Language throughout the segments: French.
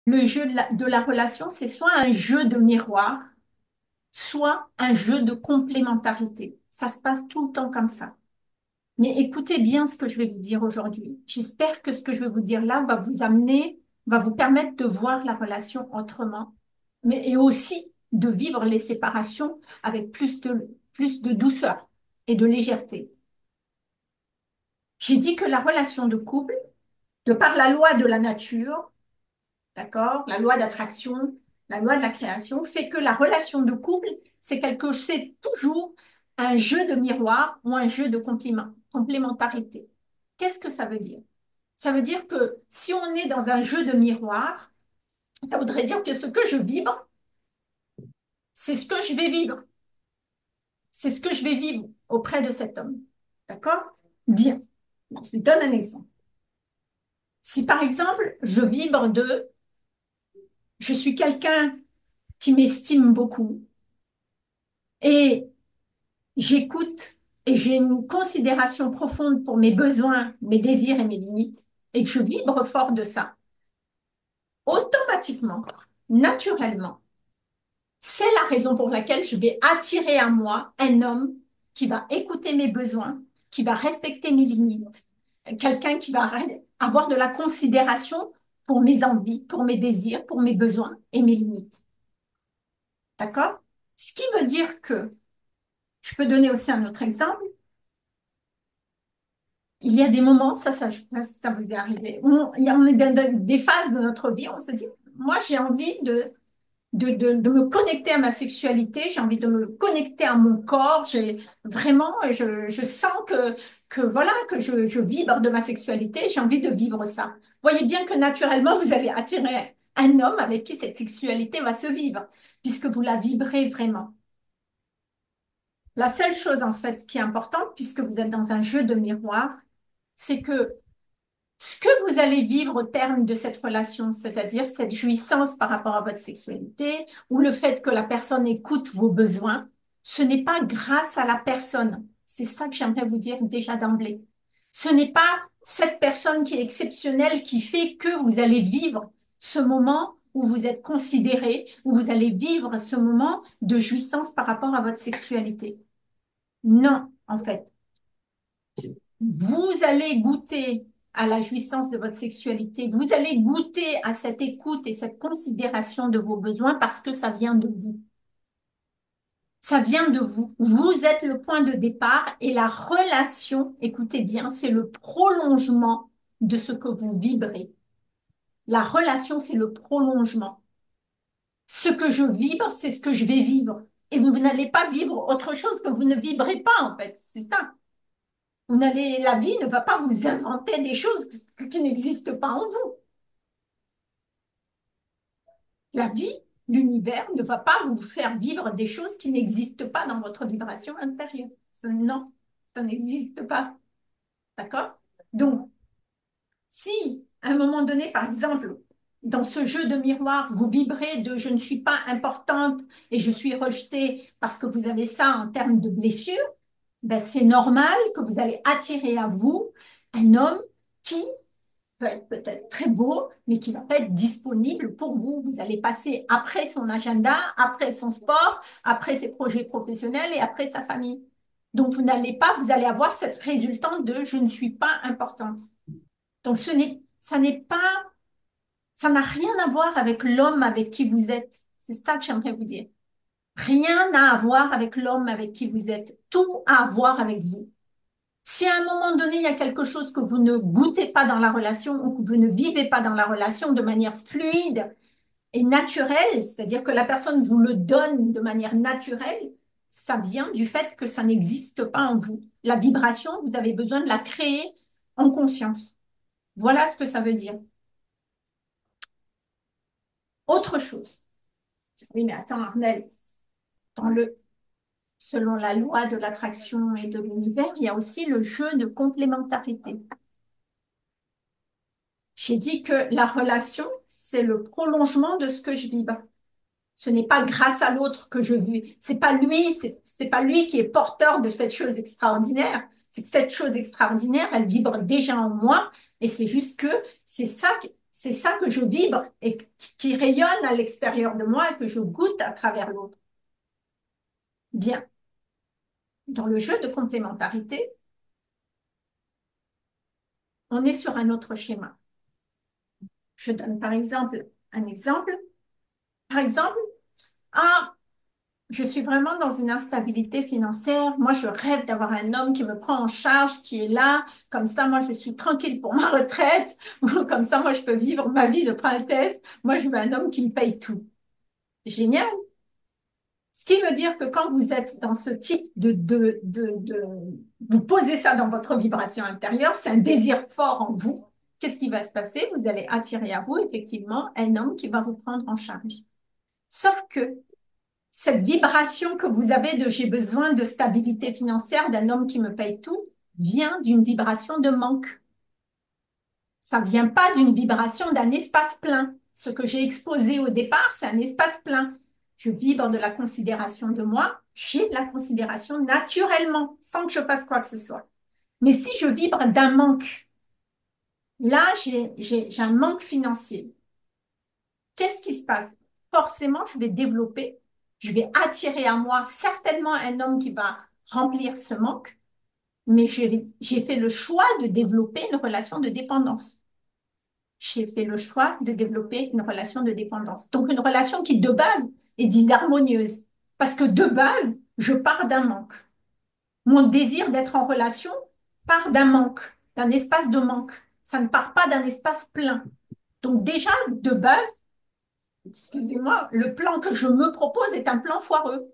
Le jeu de la relation, c'est soit un jeu de miroir, soit un jeu de complémentarité. Ça se passe tout le temps comme ça. Mais écoutez bien ce que je vais vous dire aujourd'hui. J'espère que ce que je vais vous dire là va vous amener, va vous permettre de voir la relation autrement, mais et aussi de vivre les séparations avec plus de douceur et de légèreté. J'ai dit que la relation de couple, de par la loi de la nature, d'accord, la loi d'attraction, la loi de la création, fait que la relation de couple, c'est toujours un jeu de miroir ou un jeu de complémentarité. Qu'est-ce que ça veut dire? Ça veut dire que si on est dans un jeu de miroir, ça voudrait dire que ce que je vibre, c'est ce que je vais vivre. C'est ce que je vais vivre auprès de cet homme. D'accord? Bien. Je vous donne un exemple. Si par exemple, je suis quelqu'un qui m'estime beaucoup et j'écoute et j'ai une considération profonde pour mes besoins, mes désirs et mes limites, et que je vibre fort de ça, automatiquement, naturellement, c'est la raison pour laquelle je vais attirer à moi un homme qui va écouter mes besoins, qui va respecter mes limites, quelqu'un qui va avoir de la considération pour mes envies, pour mes désirs, pour mes besoins et mes limites. D'accord? Ce qui veut dire que, je peux donner aussi un autre exemple, il y a des moments, je sais pas si ça vous est arrivé, on est dans des phases de notre vie, on se dit, moi j'ai envie de me connecter à ma sexualité, j'ai envie de me connecter à mon corps, je sens que voilà, je vibre de ma sexualité, j'ai envie de vivre ça. Voyez bien que naturellement, vous allez attirer un homme avec qui cette sexualité va se vivre, puisque vous la vibrez vraiment. La seule chose en fait qui est importante, puisque vous êtes dans un jeu de miroir, c'est que ce que vous allez vivre au terme de cette relation, c'est-à-dire cette jouissance par rapport à votre sexualité ou le fait que la personne écoute vos besoins, ce n'est pas grâce à la personne. C'est ça que j'aimerais vous dire déjà d'emblée. Ce n'est pas cette personne qui est exceptionnelle qui fait que vous allez vivre ce moment où vous êtes considéré, où vous allez vivre ce moment de jouissance par rapport à votre sexualité. Non, en fait. Vous allez goûter à la jouissance de votre sexualité, vous allez goûter à cette écoute et cette considération de vos besoins parce que ça vient de vous. Ça vient de vous. Vous êtes le point de départ et la relation, écoutez bien, c'est le prolongement de ce que vous vibrez. La relation, c'est le prolongement. Ce que je vibre, c'est ce que je vais vivre. Et vous n'allez pas vivre autre chose que vous ne vibrez pas, en fait. C'est ça. La vie ne va pas vous inventer des choses qui n'existent pas en vous. La vie, l'univers ne va pas vous faire vivre des choses qui n'existent pas dans votre vibration intérieure. Non, ça n'existe pas. D'accord? Donc, si à un moment donné, par exemple, dans ce jeu de miroir, vous vibrez de je ne suis pas importante et je suis rejetée parce que vous avez ça en termes de blessure, ben c'est normal que vous allez attirer à vous un homme qui peut être peut-être très beau, mais qui va pas être disponible pour vous. Vous allez passer après son agenda, après son sport, après ses projets professionnels et après sa famille. Donc, vous allez avoir cette résultante de je ne suis pas importante. Donc, ça n'a rien à voir avec l'homme avec qui vous êtes. C'est ça que j'aimerais vous dire. Rien à voir avec l'homme avec qui vous êtes. Tout à voir avec vous. Si à un moment donné, il y a quelque chose que vous ne goûtez pas dans la relation ou que vous ne vivez pas dans la relation de manière fluide et naturelle, c'est-à-dire que la personne vous le donne de manière naturelle, ça vient du fait que ça n'existe pas en vous. La vibration, vous avez besoin de la créer en conscience. Voilà ce que ça veut dire. Autre chose. Oui, mais attends, Armel, dans selon la loi de l'attraction et de l'univers, il y a aussi le jeu de complémentarité. J'ai dit que la relation, c'est le prolongement de ce que je vibre. Ce n'est pas grâce à l'autre que je vis. C'est pas lui qui est porteur de cette chose extraordinaire. C'est que cette chose extraordinaire, elle vibre déjà en moi. Et c'est juste que C'est ça que je vibre et qui rayonne à l'extérieur de moi et que je goûte à travers l'autre. Bien, dans le jeu de complémentarité, on est sur un autre schéma. Je donne par exemple un exemple. Par exemple, ah, je suis vraiment dans une instabilité financière. Moi, je rêve d'avoir un homme qui me prend en charge, qui est là. Comme ça, moi, je suis tranquille pour ma retraite. Comme ça, moi, je peux vivre ma vie de princesse. Moi, je veux un homme qui me paye tout. Génial. Ce qui veut dire que quand vous êtes dans ce type vous posez ça dans votre vibration intérieure, c'est un désir fort en vous. Qu'est-ce qui va se passer? Vous allez attirer à vous, effectivement, un homme qui va vous prendre en charge. Sauf que cette vibration que vous avez de j'ai besoin de stabilité financière, d'un homme qui me paye tout, vient d'une vibration de manque. Ça vient pas d'une vibration d'un espace plein. Ce que j'ai exposé au départ, c'est un espace plein. Je vibre de la considération de moi, j'ai de la considération naturellement, sans que je fasse quoi que ce soit. Mais si je vibre d'un manque, là, j'ai un manque financier. Qu'est-ce qui se passe? Forcément, je vais développer, je vais attirer à moi certainement un homme qui va remplir ce manque, mais j'ai fait le choix de développer une relation de dépendance. J'ai fait le choix de développer une relation de dépendance. Donc une relation qui de base est disharmonieuse, parce que de base, je pars d'un manque. Mon désir d'être en relation part d'un manque, d'un espace de manque. Ça ne part pas d'un espace plein. Donc déjà, de base, excusez-moi, le plan que je me propose est un plan foireux.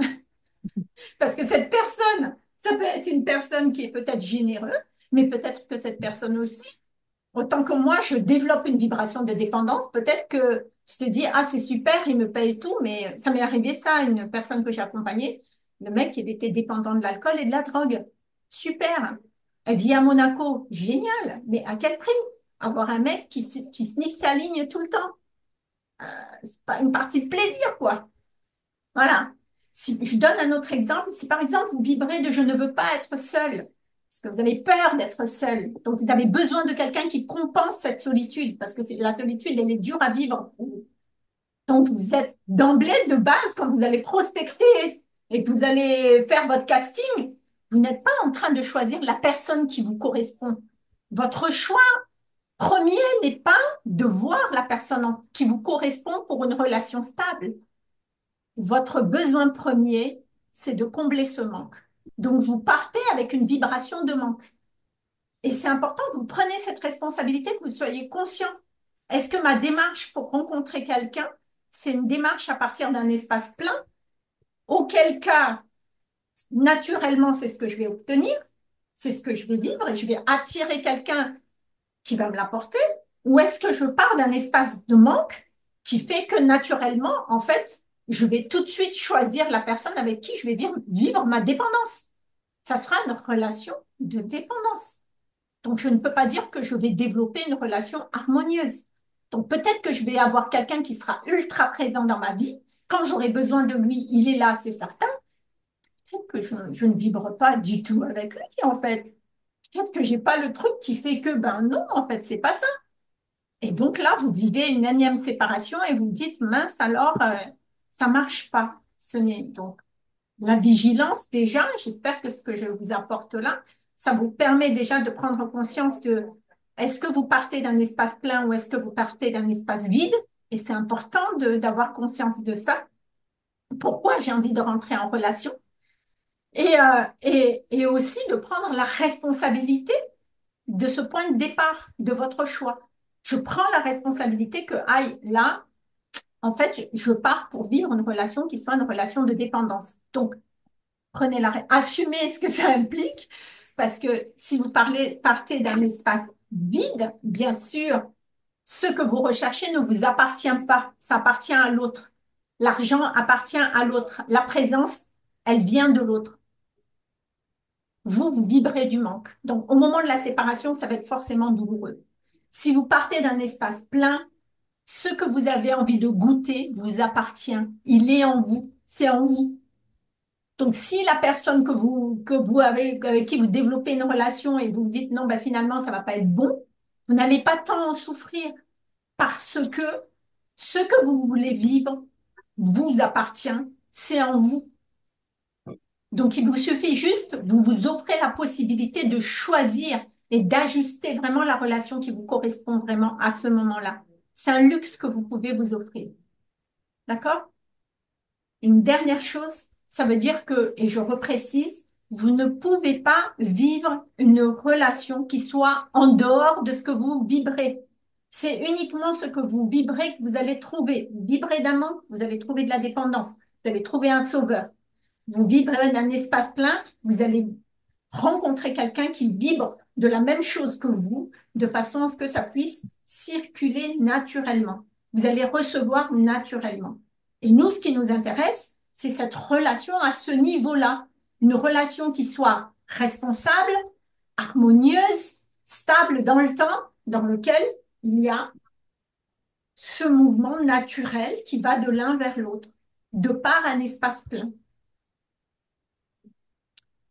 Parce que cette personne, ça peut être une personne qui est peut-être généreuse, mais peut-être que cette personne aussi, autant que moi, je développe une vibration de dépendance, peut-être que tu te dis, ah, c'est super, il me paye tout, mais ça m'est arrivé ça à une personne que j'ai accompagnée. Le mec, il était dépendant de l'alcool et de la drogue. Super. Elle vit à Monaco. Génial. Mais à quel prix? Avoir un mec qui sniffe sa ligne tout le temps. C'est pas une partie de plaisir, quoi. Voilà. Si je donne un autre exemple, si par exemple vous vibrez de je ne veux pas être seul, parce que vous avez peur d'être seul, donc vous avez besoin de quelqu'un qui compense cette solitude, parce que la solitude, elle est dure à vivre. Donc vous êtes d'emblée de base, quand vous allez prospecter et que vous allez faire votre casting, vous n'êtes pas en train de choisir la personne qui vous correspond. Votre choix premier n'est pas de voir la personne qui vous correspond pour une relation stable. Votre besoin premier, c'est de combler ce manque. Donc, vous partez avec une vibration de manque. Et c'est important que vous preniez cette responsabilité, que vous soyez conscient. Est-ce que ma démarche pour rencontrer quelqu'un, c'est une démarche à partir d'un espace plein? Auquel cas, naturellement, c'est ce que je vais obtenir, c'est ce que je vais vivre et je vais attirer quelqu'un qui va me l'apporter? Ou est-ce que je pars d'un espace de manque qui fait que naturellement, en fait, je vais tout de suite choisir la personne avec qui je vais vivre ma dépendance? Ça sera une relation de dépendance. Donc, je ne peux pas dire que je vais développer une relation harmonieuse. Donc, peut-être que je vais avoir quelqu'un qui sera ultra présent dans ma vie. Quand j'aurai besoin de lui, il est là, c'est certain. Peut-être que je ne vibre pas du tout avec lui, en fait. Peut-être que j'ai pas le truc qui fait que, ben non, en fait, c'est pas ça. Et donc là, vous vivez une énième séparation et vous dites, mince, alors, ça marche pas. Ce n'est donc la vigilance déjà. J'espère que ce que je vous apporte là, ça vous permet déjà de prendre conscience de est-ce que vous partez d'un espace plein ou est-ce que vous partez d'un espace vide? Et c'est important d'avoir conscience de ça. Pourquoi j'ai envie de rentrer en relation? Et aussi de prendre la responsabilité de ce point de départ de votre choix. Je prends la responsabilité que, aïe, là, en fait, je pars pour vivre une relation qui soit une relation de dépendance. Donc, assumez ce que ça implique, parce que si vous partez d'un espace vide, bien sûr, ce que vous recherchez ne vous appartient pas, ça appartient à l'autre. L'argent appartient à l'autre. La présence, elle vient de l'autre. Vous vibrez du manque. Donc, au moment de la séparation, ça va être forcément douloureux. Si vous partez d'un espace plein, ce que vous avez envie de goûter vous appartient. Il est en vous. C'est en vous. Donc, si la personne avec qui vous développez une relation et vous vous dites non, ben finalement, ça va pas être bon, vous n'allez pas tant en souffrir. parce que ce que vous voulez vivre vous appartient, c'est en vous. Donc, il vous suffit juste, vous vous offrez la possibilité de choisir et d'ajuster vraiment la relation qui vous correspond vraiment à ce moment-là. C'est un luxe que vous pouvez vous offrir. D'accord? Une dernière chose, ça veut dire que, et je reprécise, vous ne pouvez pas vivre une relation qui soit en dehors de ce que vous vibrez. C'est uniquement ce que vous vibrez que vous allez trouver. Vous vibrez d'un manque, vous allez trouver de la dépendance, vous allez trouver un sauveur. Vous vibrez d'un espace plein, vous allez rencontrer quelqu'un qui vibre de la même chose que vous, de façon à ce que ça puisse circuler naturellement. Vous allez recevoir naturellement. Et nous, ce qui nous intéresse, c'est cette relation à ce niveau-là. Une relation qui soit responsable, harmonieuse, stable dans le temps, dans lequel il y a ce mouvement naturel qui va de l'un vers l'autre, de par un espace plein.